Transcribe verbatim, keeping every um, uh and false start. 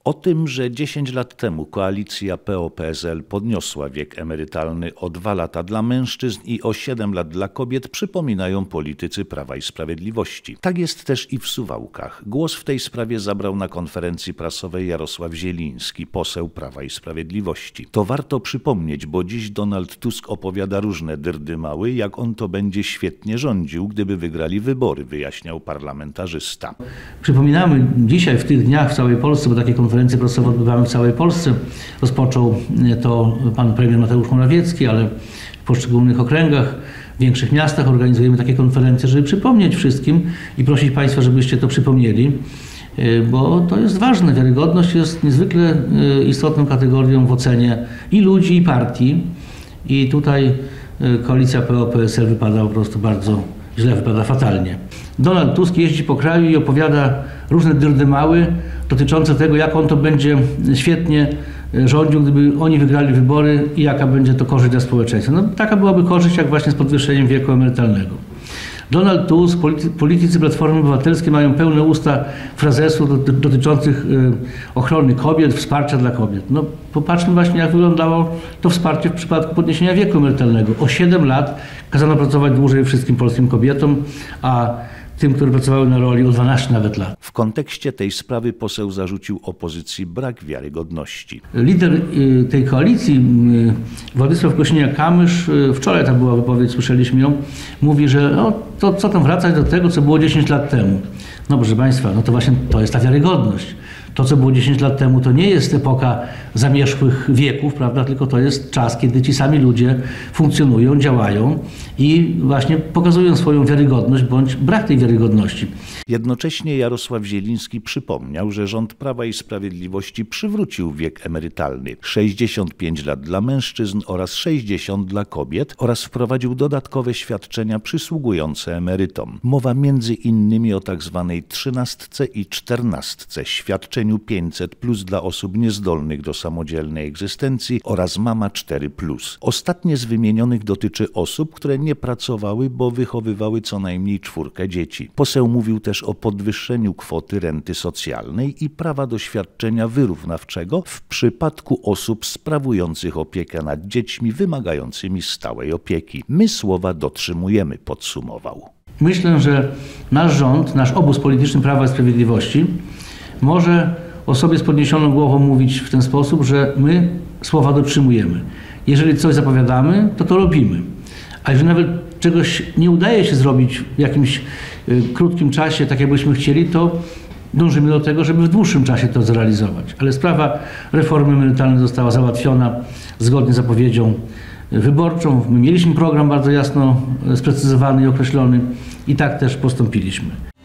O tym, że dziesięć lat temu koalicja P O P S L podniosła wiek emerytalny o dwa lata dla mężczyzn i o siedem lat dla kobiet, przypominają politycy Prawa i Sprawiedliwości. Tak jest też i w Suwałkach. Głos w tej sprawie zabrał na konferencji prasowej Jarosław Zieliński, poseł Prawa i Sprawiedliwości. To warto przypomnieć, bo dziś Donald Tusk opowiada różne dyrdymały, jak on to będzie świetnie rządził, gdyby wygrali wybory, wyjaśniał parlamentarzysta. Przypominamy dzisiaj w tych dniach w całej Polsce, bo takie konferencje prasowe odbywamy w całej Polsce. Rozpoczął to pan premier Mateusz Morawiecki, ale w poszczególnych okręgach, w większych miastach organizujemy takie konferencje, żeby przypomnieć wszystkim i prosić Państwa, żebyście to przypomnieli, bo to jest ważne. Wiarygodność jest niezwykle istotną kategorią w ocenie i ludzi, i partii. I tutaj koalicja P O P S L wypada po prostu bardzo źle, wypada fatalnie. Donald Tusk jeździ po kraju i opowiada różne dyrdymały dotyczące tego, jak on to będzie świetnie rządził, gdyby oni wygrali wybory i jaka będzie to korzyść dla społeczeństwa. No, taka byłaby korzyść jak właśnie z podwyższeniem wieku emerytalnego. Donald Tusk, politycy Platformy Obywatelskiej mają pełne usta frazesów dotyczących ochrony kobiet, wsparcia dla kobiet. No, popatrzmy właśnie, jak wyglądało to wsparcie w przypadku podniesienia wieku emerytalnego. O siedem lat kazano pracować dłużej wszystkim polskim kobietom, a tym, które pracowały na roli, o dwanaście nawet lat. W kontekście tej sprawy poseł zarzucił opozycji brak wiarygodności. Lider tej koalicji, Władysław Kosiniak-Kamysz, wczoraj tam była wypowiedź, słyszeliśmy ją, mówi, że no, to co tam wracać do tego, co było dziesięć lat temu. No proszę Państwa, no to właśnie to jest ta wiarygodność. To, co było dziesięć lat temu, to nie jest epoka zamierzchłych wieków, prawda? Tylko to jest czas, kiedy ci sami ludzie funkcjonują, działają i właśnie pokazują swoją wiarygodność bądź brak tej wiarygodności. Jednocześnie Jarosław Zieliński przypomniał, że rząd Prawa i Sprawiedliwości przywrócił wiek emerytalny sześćdziesiąt pięć lat dla mężczyzn oraz sześćdziesiąt dla kobiet oraz wprowadził dodatkowe świadczenia przysługujące emerytom. Mowa między innymi o tak zwanej trzynastce i czternastce, świadczeniu pięćset plus dla osób niezdolnych do samodzielnej egzystencji oraz Mama cztery plus. Ostatnie z wymienionych dotyczy osób, które nie pracowały, bo wychowywały co najmniej czwórkę dzieci. Poseł mówił też o podwyższeniu kwoty renty socjalnej i prawa do świadczenia wyrównawczego w przypadku osób sprawujących opiekę nad dziećmi wymagającymi stałej opieki. My słowa dotrzymujemy, podsumował. Myślę, że nasz rząd, nasz obóz polityczny Prawa i Sprawiedliwości może o sobie z podniesioną głową mówić w ten sposób, że my słowa dotrzymujemy. Jeżeli coś zapowiadamy, to to robimy. A jeżeli nawet czegoś nie udaje się zrobić w jakimś y, krótkim czasie, tak jakbyśmy chcieli, to dążymy do tego, żeby w dłuższym czasie to zrealizować. Ale sprawa reformy emerytalnej została załatwiona zgodnie z zapowiedzią wyborczą. My mieliśmy program bardzo jasno sprecyzowany i określony i tak też postąpiliśmy.